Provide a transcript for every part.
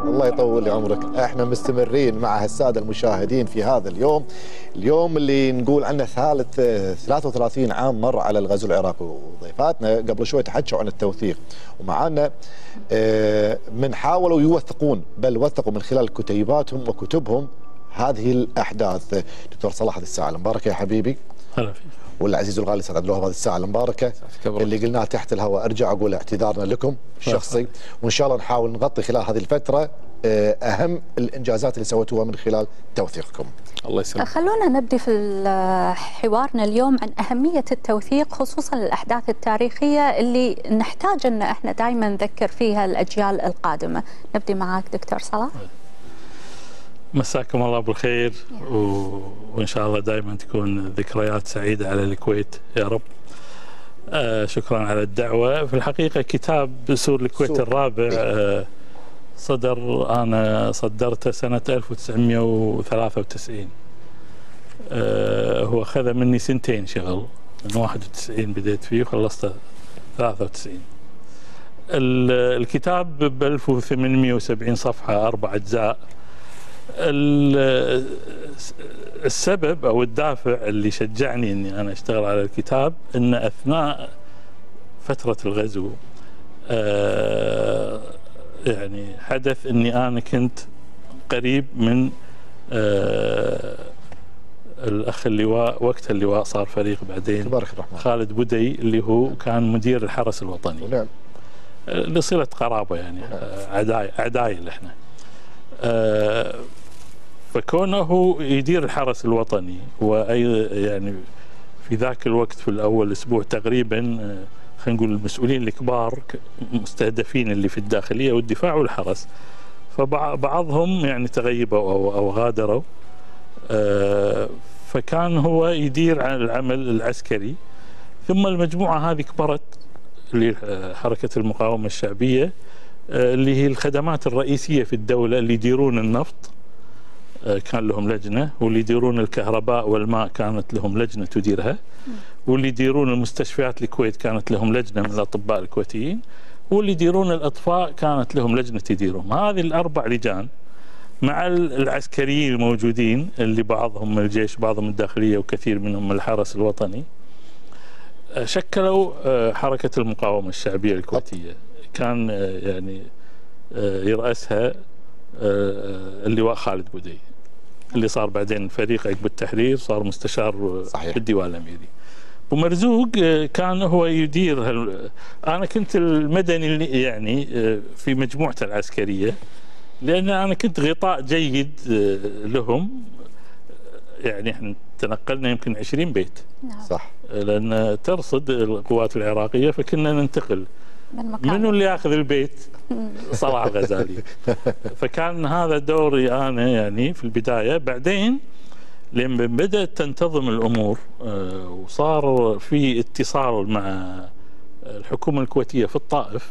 الله يطول لي عمرك. احنا مستمرين مع الساده المشاهدين في هذا اليوم اللي نقول عنه ثالث 33 عام مر على الغزو العراقي، وضيفاتنا قبل شوي تحكوا عن التوثيق، ومعانا من حاولوا يوثقون، بل وثقوا من خلال كتيباتهم وكتبهم هذه الاحداث. دكتور صلاح، هذه الساعه المباركه يا حبيبي. هلا فيك. والعزيز الغالي سعد له هذه الساعه المباركه اللي قلناها تحت الهواء. ارجع اقول اعتذارنا لكم الشخصي، وان شاء الله نحاول نغطي خلال هذه الفتره اهم الانجازات اللي سويتوها من خلال توثيقكم. الله يسلمك. خلونا نبدي في حوارنا اليوم عن اهميه التوثيق، خصوصا الاحداث التاريخيه اللي نحتاج ان احنا دائما نذكر فيها الاجيال القادمه. نبدي معاك دكتور صلاح. مساكم الله بالخير، وإن شاء الله دائما تكون ذكريات سعيدة على الكويت يا رب. شكرا على الدعوة. في الحقيقة كتاب سور الكويت الرابع أنا صدرته سنة 1993. هو أخذ مني سنتين شغل، من 91 بديت فيه وخلصته 93. الكتاب ب 1870 صفحة، 4 أجزاء. السبب او الدافع اللي شجعني اني انا اشتغل على الكتاب ان اثناء فتره الغزو يعني حدث اني انا كنت قريب من الاخ اللواء، وقت اللواء صار فريق بعدين، تبارك الرحمن، خالد بودي، اللي هو كان مدير الحرس الوطني. نعم. لصله قرابه يعني، عدايل احنا. فكونه يدير الحرس الوطني، يعني في ذاك الوقت في الأول أسبوع تقريبا خلينا نقول المسؤولين الكبار مستهدفين اللي في الداخلية والدفاع والحرس، فبعضهم يعني تغيبوا أو غادروا. فكان هو يدير عن العمل العسكري، ثم المجموعة هذه كبرت، اللي حركة المقاومة الشعبية، اللي هي الخدمات الرئيسية في الدولة، اللي يديرون النفط كان لهم لجنة، واللي يديرون الكهرباء والماء كانت لهم لجنة تديرها، واللي يديرون المستشفيات الكويت كانت لهم لجنة من الأطباء الكويتيين، واللي يديرون الأطفاء كانت لهم لجنة تديرهم. هذه الأربع لجان مع العسكريين الموجودين، اللي بعضهم من الجيش بعضهم من الداخلية وكثير منهم من الحرس الوطني، شكلوا حركة المقاومة الشعبية الكويتية. كان يعني يرأسها اللواء خالد بودي، اللي صار بعدين فريق عقب التحرير، صار مستشار صحيح بالديوان الأميري. ومرزوق كان هو يدير أنا كنت المدني يعني في مجموعته العسكرية، لأن أنا كنت غطاء جيد لهم. يعني احنا تنقلنا يمكن 20 بيت. نعم. صح. لأن ترصد القوات العراقية، فكنا ننتقل. منو اللي ياخذ البيت؟ صلاح الغزالي. فكان هذا دوري انا يعني في البدايه. بعدين لما بدات تنتظم الامور وصار في اتصال مع الحكومه الكويتيه في الطائف،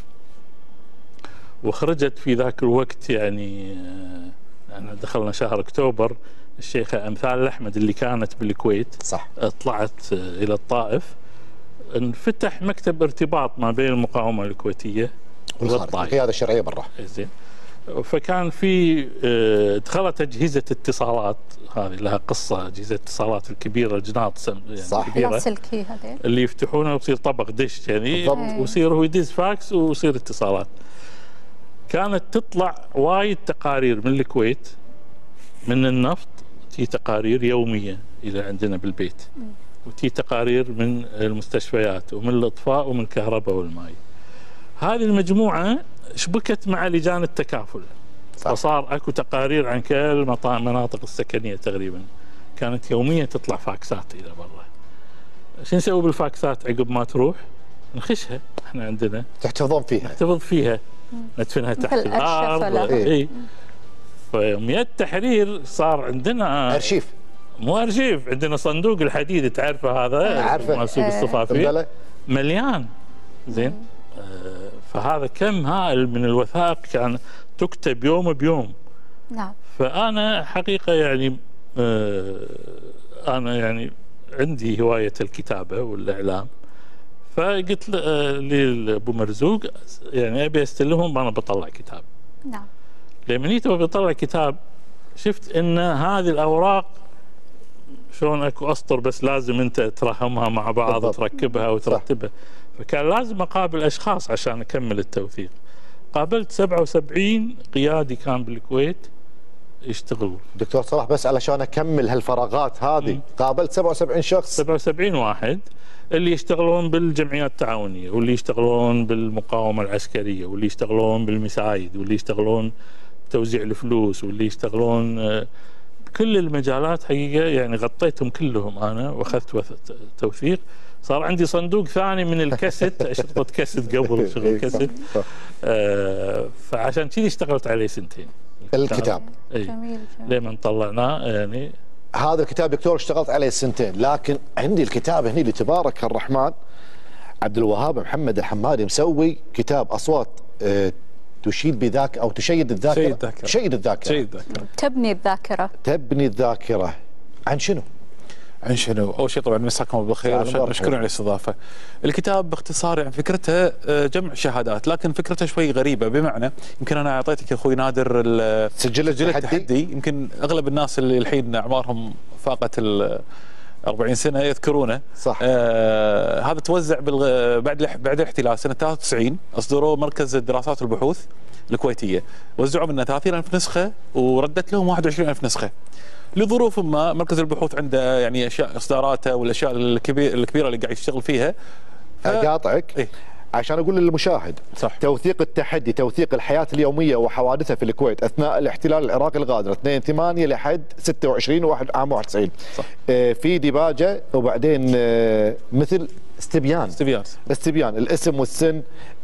وخرجت في ذاك الوقت يعني دخلنا شهر اكتوبر، الشيخه امثال الاحمد اللي كانت بالكويت صح طلعت الى الطائف، انفتح مكتب ارتباط ما بين المقاومة الكويتية والطائف، القيادة الشرعية برا. زين. فكان في دخلت أجهزة اتصالات، هذه لها قصة، أجهزة اتصالات الكبيرة، الجناط يعني صح. كبيرة هذه اللي يفتحونها ويصير طبق دش يعني، ويصير هو يدز فاكس ويصير اتصالات. كانت تطلع وايد تقارير من الكويت من النفط، تي تقارير يومية إلى عندنا بالبيت، وتي تقارير من المستشفيات ومن الإطفاء ومن الكهرباء والماء. هذه المجموعة شبكت مع لجان التكافل، فصار اكو تقارير عن كل المناطق السكنية تقريبا. كانت يوميا تطلع فاكسات إلى برا. شو نسوي بالفاكسات عقب ما تروح؟ نخشها احنا عندنا، تحتفظون فيها، نحتفظ فيها، ندفنها تحت الأرض. اي. فيوميا التحرير صار عندنا أرشيف، مو ارشيف، عندنا صندوق الحديد تعرفه هذا، عارفه، مال سوق الصفافي، مليان. زين. فهذا كم هائل من الوثائق كان تكتب يوم بيوم. نعم. فانا حقيقه يعني انا يعني عندي هوايه الكتابه والاعلام، فقلت لابو مرزوق يعني ابي استلمهم، انا بطلع كتاب. نعم. لما جيت بطلع كتاب شفت ان هذه الاوراق شلون اكو اسطر بس لازم انت ترحمها مع بعض بالضبط. وتركبها وترتبها. فكان لازم اقابل اشخاص عشان اكمل التوثيق. قابلت 77 قيادي كان بالكويت يشتغلوا. دكتور صلاح بس علشان اكمل هالفراغات هذه، قابلت 77 شخص، 77 واحد اللي يشتغلون بالجمعيات التعاونيه، واللي يشتغلون بالمقاومه العسكريه، واللي يشتغلون بالمساعيد، واللي يشتغلون بتوزيع الفلوس، واللي يشتغلون بكل المجالات. حقيقه يعني غطيتهم كلهم انا واخذت توثيق. صار عندي صندوق ثاني من الكاسيت، اشرطه كاسيت قبل شغل كاسيت. فعشان كذي اشتغلت عليه سنتين الكتاب. جميل. لما طلعناه يعني. هذا الكتاب دكتور اشتغلت عليه سنتين، لكن عندي الكتاب هني اللي تبارك الرحمن عبد الوهاب محمد الحمادي مسوي كتاب اصوات تشيد بذاك او تشيد الذاكره. تشيد الذاكره. تبني الذاكره. تبني الذاكره. عن شنو؟ عن شنو؟ اول شيء طبعا مساكم الله بالخير، مشكورين على الاستضافه. الكتاب باختصار يعني فكرته جمع شهادات، لكن فكرته شوي غريبه، بمعنى يمكن انا اعطيتك اخوي نادر سجل التحدي. يمكن اغلب الناس اللي الحين اعمارهم فاقت ال 40 سنه يذكرونه. صح. هذا توزع بعد الاحتلال سنه 93. اصدروه مركز الدراسات والبحوث الكويتيه، وزعوا منه 30,000 نسخه وردت لهم 21,000 نسخه. لظروف ما مركز البحوث عنده يعني اشياء اصداراته والاشياء الكبيره اللي قاعد يشتغل فيها. اقاطعك إيه؟ عشان اقول للمشاهد. صح. توثيق التحدي، توثيق الحياه اليوميه وحوادثها في الكويت اثناء الاحتلال العراقي الغادر 2/8 لحد 26 عام 91. صح. في ديباجه وبعدين مثل استبيان الاسم والسن،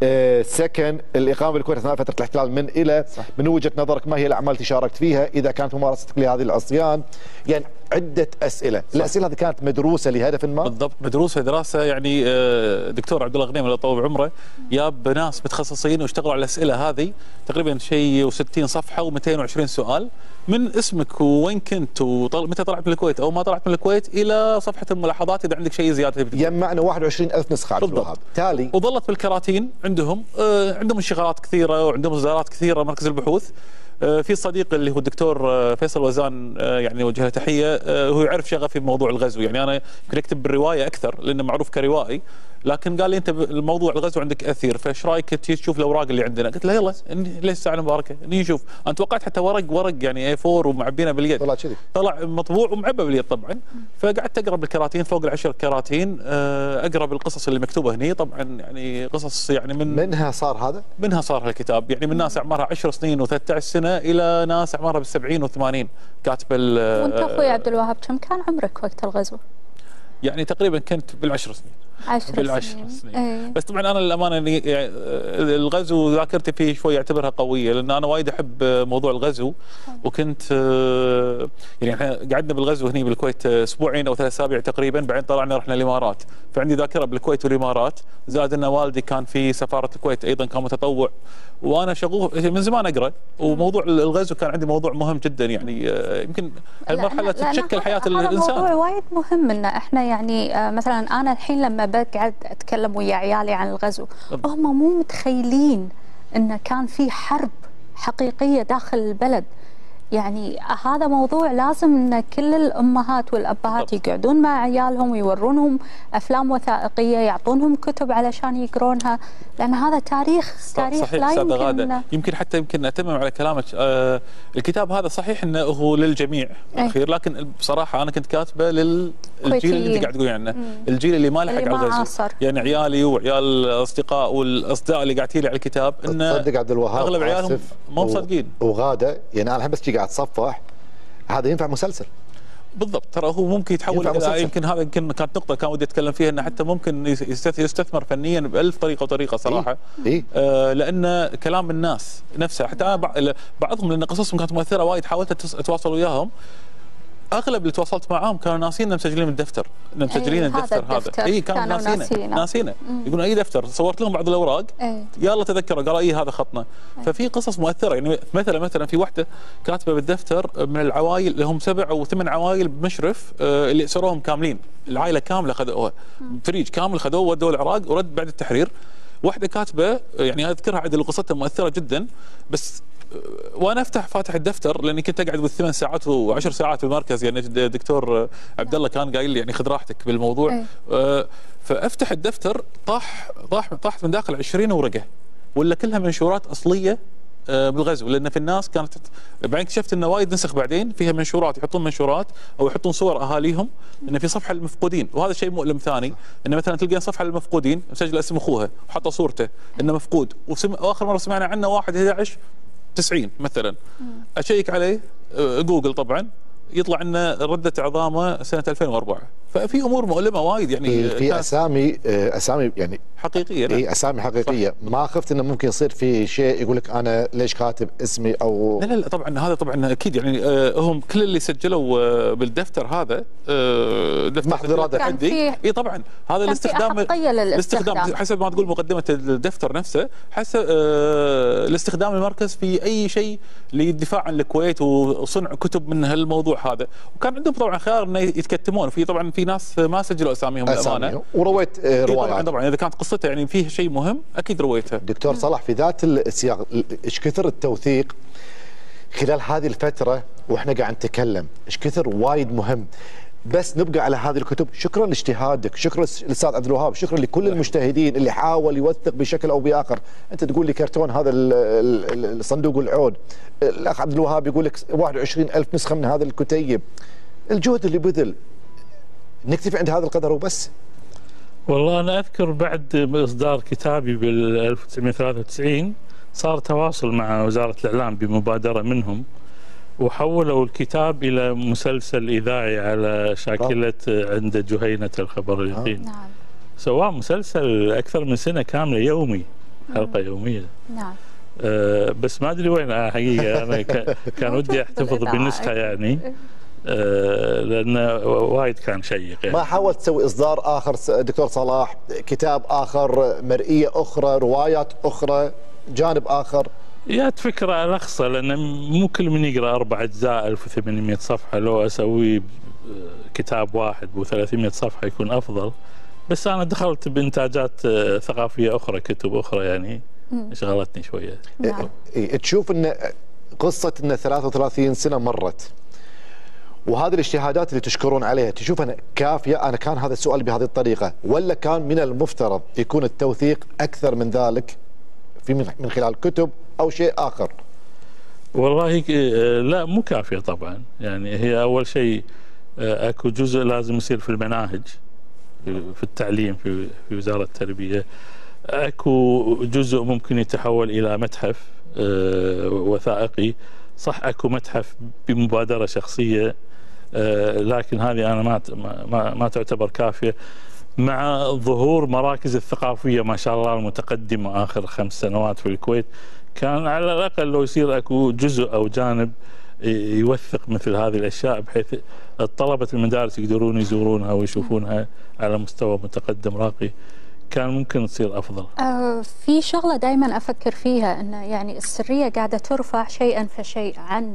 سكن، الاقامه بالكويت اثناء فتره الاحتلال من الى. صح. من وجهه نظرك ما هي الاعمال التي شاركت فيها؟ اذا كانت ممارستك لهذه العصيان، يعني عده اسئله. صح. الاسئله هذه كانت مدروسه لهدف ما؟ بالضبط، مدروسه دراسه يعني. دكتور عبد الله غنيم الله يطول بعمره جاب ناس متخصصين واشتغلوا على الاسئله هذه، تقريبا شيء و60 صفحه و220 سؤال، من اسمك ووين كنت ومتى طلعت من الكويت او ما طلعت من الكويت الى صفحه الملاحظات اذا عندك شيء زياده. يجمعنا 21,000 نسخه عبد الوهاب. تالي وظلت بالكراتين عندهم انشغالات كثيره وعندهم اصدارات كثيره مركز البحوث. في صديق اللي هو الدكتور فيصل وزان، يعني وجه له تحيه، هو يعرف شغفي بموضوع الغزو، يعني انا يمكن اكتب بالروايه اكثر لانه معروف كروائي، لكن قال لي انت الموضوع الغزو عندك اثير، فايش رايك تجي تشوف الاوراق اللي عندنا؟ قلت له يلا ليش الساعه المباركه نيجي نشوف. انا توقعت حتى ورق يعني A4 ومعبينه باليد، طلع كذي، طلع مطبوع ومعبى باليد طبعا. فقعدت اقرا بالكراتين فوق ال10 كراتين، اقرا بالقصص اللي مكتوبه هني، طبعا يعني قصص يعني منها صار هالكتاب، يعني من ناس اعمارها 10 سنين و13 سنه الى ناس اعمارها بال70 و80 كاتب. وانت اخوي عبد الوهاب كم كان عمرك وقت الغزو؟ يعني تقريبا كنت بال10 سنين. 10 سنين. أيه. بس طبعا انا للامانه يعني الغزو ذاكرتي فيه شوي اعتبرها قويه، لان انا وايد احب موضوع الغزو. وكنت يعني احنا قعدنا بالغزو هنا بالكويت اسبوعين او 3 اسابيع تقريبا، بعدين طلعنا رحنا الامارات، فعندي ذاكره بالكويت والامارات، زائد ان والدي كان في سفاره الكويت ايضا كان متطوع، وانا شغوف من زمان اقرا، وموضوع الغزو كان عندي موضوع مهم جدا، يعني يمكن هالمرحله تتشكل حياه الانسان. موضوع وايد مهم ان احنا يعني مثلا انا الحين لما بقعد اتكلم ويا عيالي عن الغزو، هم مو متخيلين انه كان في حرب حقيقيه داخل البلد. يعني هذا موضوع لازم ان كل الامهات والابهات يقعدون مع عيالهم ويورونهم افلام وثائقيه، يعطونهم كتب علشان يقرونها، لان هذا تاريخ صحيح لا يمكن يمكن اتمم على كلامك. الكتاب هذا صحيح انه هو للجميع الاخير، لكن بصراحه انا كنت كاتبه للجيل اللي انت قاعد تقولين عنه، الجيل اللي ما لحق على الغزو، يعني عيالي وعيال الاصدقاء والاصدقاء اللي قاعد تجي لي على الكتاب، انه تصدق عبد الوهاب اغلب عيالهم مو مصدقين. وغاده يعني انا الحين بس قاعد اتصفح، هذا ينفع مسلسل بالضبط. ترى هو ممكن يتحول الى يمكن هذا كانت نقطه كان ودي اتكلم فيها، انه حتى ممكن يستثمر فنيا ب1000 طريقه وطريقه صراحه. لان كلام الناس نفسه، حتى انا بعضهم لان قصصهم كانت مؤثره وايد، حاولت اتواصل وياهم، اغلب اللي تواصلت معاهم كانوا ناسين مسجلين الدفتر، مسجلين الدفتر هذا. كانوا ناسينه يقولون اي دفتر، صورت لهم بعض الاوراق يلا تذكروا، قالوا هذا خطنا. ففي قصص مؤثره، يعني مثلا في واحده كاتبه بالدفتر من العوائل اللي هم 7 أو 8 عوائل بمشرف، اللي اسروهم كاملين، العائله كامله خذوها، فريج كامل خذوه ودوه العراق ورد بعد التحرير. واحده كاتبه يعني اذكرها عدل وقصتها مؤثره جدا، بس وانا فاتح الدفتر لاني كنت اقعد بالثمان ساعات و10 ساعات بالمركز، يعني الدكتور عبد الله كان قايل لي يعني خذ راحتك بالموضوع. فافتح الدفتر طاحت من داخل 20 ورقه، ولا كلها منشورات اصليه بالغزو، لان في الناس كانت بعدين اكتشفت انه وايد نسخ بعدين فيها منشورات، يحطون منشورات او يحطون صور اهاليهم انه في صفحه للمفقودين، وهذا شيء مؤلم ثاني، انه مثلا تلقين صفحه للمفقودين مسجل اسم اخوها وحاطه صورته انه مفقود، واخر مره سمعنا عنه 1/11/90 مثلا. اشيك عليه جوجل طبعا يطلع لنا رده عظامه سنه 2004. ففي امور مؤلمه وايد يعني، في اسامي يعني حقيقيه. اي اسامي حقيقيه. صح. ما خفت انه ممكن يصير في شيء يقول لك انا ليش كاتب اسمي او لا طبعا هذا طبعا اكيد يعني هم كل اللي سجلوا بالدفتر هذا دفتر محظورات تحدي. اي طبعا هذا الاستخدام حسب ما تقول مقدمه الدفتر نفسه، حسب الاستخدام المركز في اي شيء للدفاع عن الكويت وصنع كتب من هالموضوع هذا. وكان عندهم طبعا خيار انه يتكتمون في، طبعا في ناس ما سجلوا اساميهم للامانه، ورويت روايات. طبعا اذا كانت قصته يعني فيه شيء مهم اكيد رويتها. دكتور صلاح، في ذات السياق ايش كثر التوثيق خلال هذه الفتره واحنا قاعد نتكلم، ايش كثر وايد مهم. بس نبقى على هذه الكتب. شكرا لاجتهادك، شكرا للاستاذ عبد الوهاب، شكرا لكل المجتهدين اللي حاول يوثق بشكل او باخر. انت تقول لي كرتون هذا الصندوق العود، الاخ عبد الوهاب يقول لك 21,000 نسخه من هذا الكتيب. الجهد اللي بذل، نكتفي عند هذا القدر وبس؟ والله أنا أذكر بعد إصدار كتابي بال 1993 صار تواصل مع وزارة الإعلام بمبادرة منهم، وحولوا الكتاب إلى مسلسل إذاعي على شاكلة عند جهينة الخبر اليقين. نعم. سواء مسلسل أكثر من سنة كاملة يومي، حلقة يومية. نعم. بس ما أدري وين حقيقة. أنا كان ودي أحتفظ بنسخة يعني، لأنه وايد كان شيق يعني. ما حاولت تسوي إصدار آخر دكتور صلاح، كتاب آخر، مرئية أخرى، روايات أخرى، جانب آخر؟ جات فكرة الأخصى، لأن مو كل من يقرأ 4 أجزاء 1800 صفحة، لو أسوي كتاب واحد ب 300 صفحة يكون أفضل. بس أنا دخلت بإنتاجات ثقافية أخرى، كتب أخرى يعني شغلتني شوية. تشوف أن قصة أن 33 سنة مرت وهذه الاجتهادات اللي تشكرون عليها تشوف أنا كافية؟ أنا كان هذا السؤال بهذه الطريقة، ولا كان من المفترض يكون التوثيق أكثر من ذلك في من خلال كتب أو شيء آخر؟ والله لا، مو كافية طبعا. يعني هي أول شيء أكو جزء لازم يصير في المناهج في التعليم في وزارة التربية، أكو جزء ممكن يتحول إلى متحف وثائقي. صح أكو متحف بمبادرة شخصية، لكن هذه أنا ما تعتبر كافية. مع ظهور مراكز الثقافية ما شاء الله المتقدمة آخر 5 سنوات في الكويت، كان على الأقل لو يصير أكو جزء أو جانب يوثق مثل هذه الأشياء، بحيث الطلبة المدارس يقدرون يزورونها ويشوفونها على مستوى متقدم راقي، كان ممكن تصير أفضل. في شغلة دائما أفكر فيها، أن يعني السرية قاعدة ترفع شيئا فشيء عن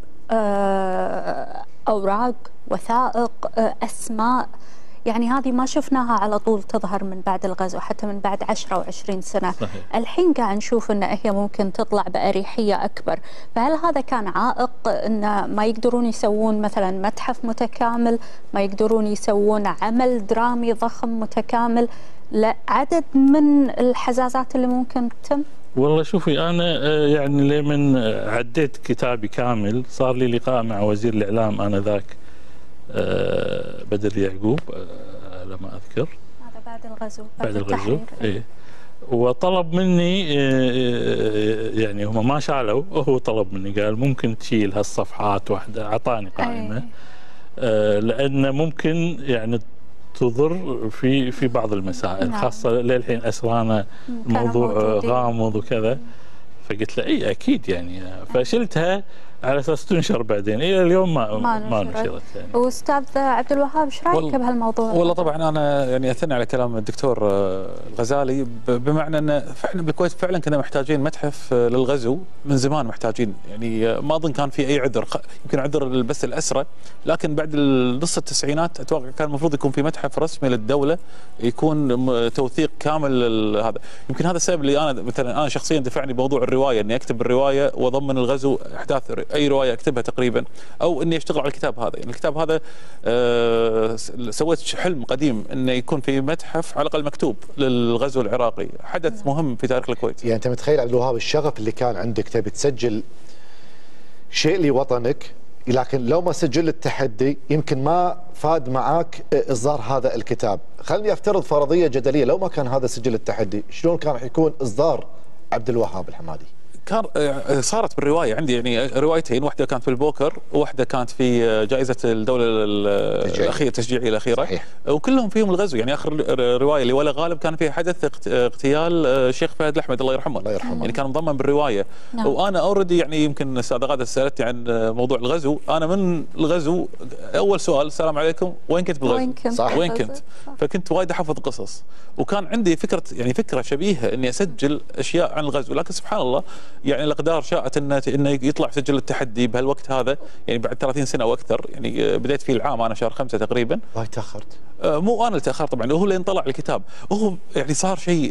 أوراق، وثائق، أسماء. يعني هذه ما شفناها على طول تظهر من بعد الغزو، حتى من بعد 10 و20 سنة. صحيح. الحين قاعد نشوف أن هي ممكن تطلع بأريحية أكبر. فهل هذا كان عائق أن ما يقدرون يسوون مثلا متحف متكامل، ما يقدرون يسوون عمل درامي ضخم متكامل؟ لا، عدد من الحزازات اللي ممكن تتم. والله شوفي، أنا يعني لمن عديت كتابي كامل صار لي لقاء مع وزير الإعلام آنذاك بدر يعقوب على ما أذكر، هذا بعد الغزو. بعد الغزو إيه. وطلب مني يعني هم ما شالوا، هو طلب مني قال ممكن تشيل هالصفحات واحدة، أعطاني قائمة لأن ممكن يعني تضر في بعض المسائل. نعم. خاصة للحين أسرانا الموضوع غامض وكذا. فقلت له اي اكيد يعني، فشلتها على اساس تنشر بعدين. الى اليوم ما نشرت يعني. واستاذ عبد الوهاب ايش رايك بهالموضوع؟ والله طبعا انا يعني اثني على كلام الدكتور الغزالي، بمعنى ان احنا بالكويت فعلا كنا محتاجين متحف للغزو من زمان، محتاجين يعني ما اظن كان في اي عذر، يمكن عذر بس الاسرى، لكن بعد نص التسعينات اتوقع كان المفروض يكون في متحف رسمي للدوله يكون توثيق كامل هذا. يمكن هذا السبب اللي انا مثلا انا شخصيا دفعني بموضوع الروايه، اني اكتب الروايه واضمن الغزو احداث اي روايه اكتبها تقريبا، او اني اشتغل على الكتاب هذا. يعني الكتاب هذا سويت حلم قديم انه يكون في متحف على الاقل مكتوب للغزو العراقي، حدث مهم في تاريخ الكويت. يعني انت متخيل عبد الوهاب الشغف اللي كان عندك، تبي تسجل شيء لوطنك، لكن لو ما سجل التحدي يمكن ما فاد معاك اصدار هذا الكتاب. خليني افترض فرضيه جدليه، لو ما كان هذا سجل التحدي شلون كان راح يكون اصدار عبد الوهاب الحمادي؟ كان صارت بالروايه عندي يعني روايتين، واحده كانت في البوكر وواحده كانت في جائزه الدوله الاخيره التشجيعيه الاخيره. صحيح. وكلهم فيهم الغزو. يعني اخر روايه اللي ولا غالب كان فيها حدث اغتيال الشيخ فهد الأحمد الله يرحمه. الله يرحمه. يعني كان مضمن بالروايه. نعم. وانا اوريدي يعني يمكن استاذ غاده سالتني عن موضوع الغزو، انا من الغزو اول سؤال السلام عليكم وين كنت بالغزو؟ وين كنت؟ فكنت وايد احفظ قصص، وكان عندي فكره شبيهه اني اسجل اشياء عن الغزو، لكن سبحان الله يعني الاقدار شاءت انه يطلع سجل التحدي بهالوقت هذا، يعني بعد 30 سنه او اكثر. يعني بديت فيه العام انا شهر 5 تقريبا. وايد تاخرت. مو انا اللي تاخرت طبعا، هو اللي طلع الكتاب. وهو يعني صار شيء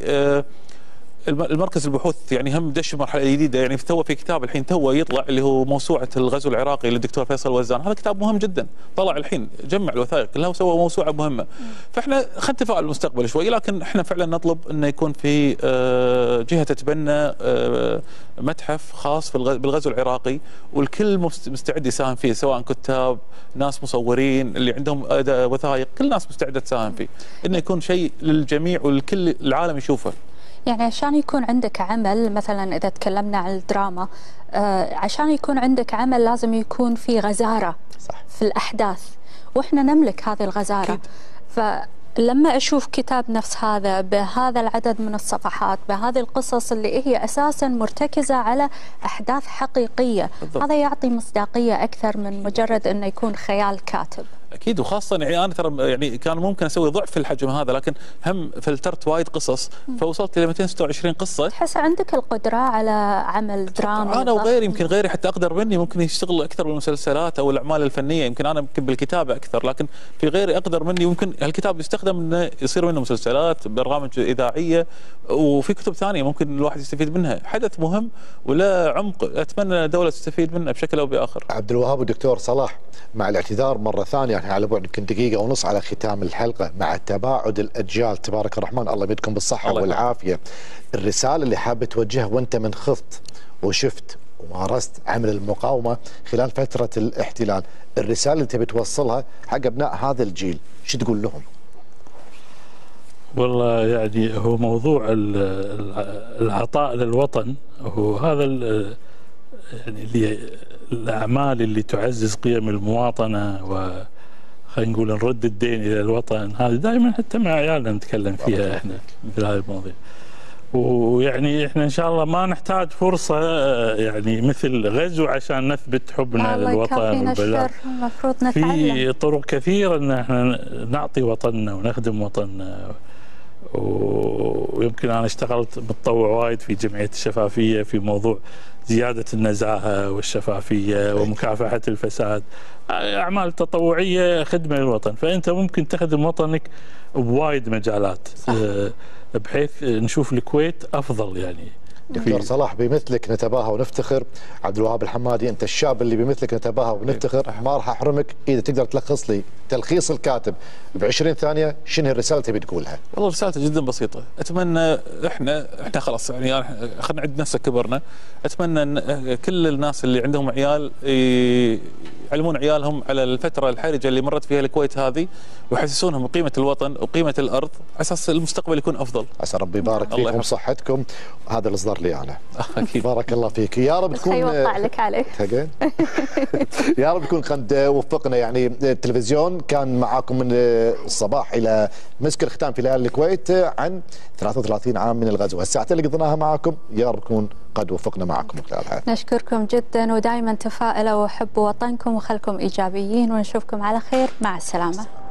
المركز البحوث يعني هم دش مرحله جديده. يعني تو في كتاب الحين تو يطلع اللي هو موسوعه الغزو العراقي للدكتور فيصل وزان، هذا كتاب مهم جدا طلع الحين، جمع الوثائق كلها وسوى موسوعه مهمه. فاحنا خلينا نتفائل المستقبل شوي، لكن احنا فعلا نطلب انه يكون في جهه تتبنى متحف خاص بالغزو العراقي، والكل مستعد يساهم فيه، سواء كتاب، ناس مصورين اللي عندهم وثائق، كل الناس مستعده تساهم فيه، انه يكون شيء للجميع والكل العالم يشوفه. يعني عشان يكون عندك عمل، مثلا إذا تكلمنا عن الدراما، عشان يكون عندك عمل لازم يكون في غزارة. صح. في الأحداث، وإحنا نملك هذه الغزارة. فلما أشوف كتاب نفس هذا بهذا العدد من الصفحات، بهذه القصص اللي هي أساسا مرتكزة على أحداث حقيقية، بالضبط. هذا يعطي مصداقية أكثر من مجرد أنه يكون خيال كاتب. اكيد، وخاصه يعني انا ترى يعني كان ممكن اسوي ضعف الحجم هذا، لكن هم فلترت وايد قصص فوصلت الى 226 قصه. تحس عندك القدره على عمل دراما؟ انا وغيري، يمكن غيري حتى اقدر مني ممكن يشتغل اكثر بالمسلسلات او الاعمال الفنيه، يمكن انا يمكن بالكتابه اكثر، لكن في غيري اقدر مني يمكن هالكتاب يستخدم انه يصير منه مسلسلات، برامج اذاعيه، وفي كتب ثانيه ممكن الواحد يستفيد منها. حدث مهم ولا عمق، اتمنى الدوله تستفيد منه بشكل او باخر. عبد الوهاب والدكتور صلاح، مع الاعتذار مره ثانيه على بعد يمكن دقيقه ونص على ختام الحلقه، مع تباعد الاجيال تبارك الرحمن، الله يمدكم بالصحه والعافيه، الرساله اللي حابب توجهها وانت من خضت وشفت ومارست عمل المقاومه خلال فتره الاحتلال، الرساله اللي تبي توصلها حق ابناء هذا الجيل، شو تقول لهم؟ والله يعني هو موضوع العطاء للوطن، هو هذا يعني اللي الاعمال اللي تعزز قيم المواطنه، و خلينا نقول نرد الدين الى الوطن. هذه دائما حتى مع عيالنا نتكلم فيها احنا في هذه المواضيع. ويعني احنا ان شاء الله ما نحتاج فرصه يعني مثل غزو عشان نثبت حبنا للوطن والبلاد. المفروض نتعلم في طرق كثيره ان احنا نعطي وطننا ونخدم وطننا. ويمكن انا اشتغلت متطوع وايد في جمعيه الشفافيه في موضوع زياده النزاهه والشفافيه ومكافحه الفساد، اعمال تطوعيه خدمه للوطن. فانت ممكن تخدم وطنك بوايد مجالات بحيث نشوف الكويت افضل. يعني دكتور صلاح بمثلك نتباهى ونفتخر. عبد الوهاب الحمادي، انت الشاب اللي بمثلك نتباهى ونفتخر. ما راح احرمك، اذا تقدر تلخص لي تلخيص الكاتب ب20 ثانيه، شنو الرساله تبي تقولها؟ والله رسالته جدا بسيطه، اتمنى احنا خلاص يعني خلينا نعد نفسك كبرنا. اتمنى ان كل الناس اللي عندهم عيال يعلمون عيالهم على الفتره الحرجه اللي مرت فيها الكويت هذه، ويحسسونهم بقيمه الوطن وقيمه الارض، على اساس المستقبل يكون افضل. عسى ربي يبارك فيكم وصحتكم. هذا الاصدار لي انا. اكيد. بارك الله فيك. يا رب تكون يوقع لك عليه. يا رب تكون قد وفقنا. يعني التلفزيون كان معاكم من الصباح الى مسك الختام في ليالي الكويت عن 33 عام من الغزو. الساعتين اللي قضيناها معاكم يا رب تكون قد وفقنا معكم خلال الحلقة. نشكركم جدا، ودائما تفائلوا وحبوا وطنكم وخلكم إيجابيين، ونشوفكم على خير. مع السلامة.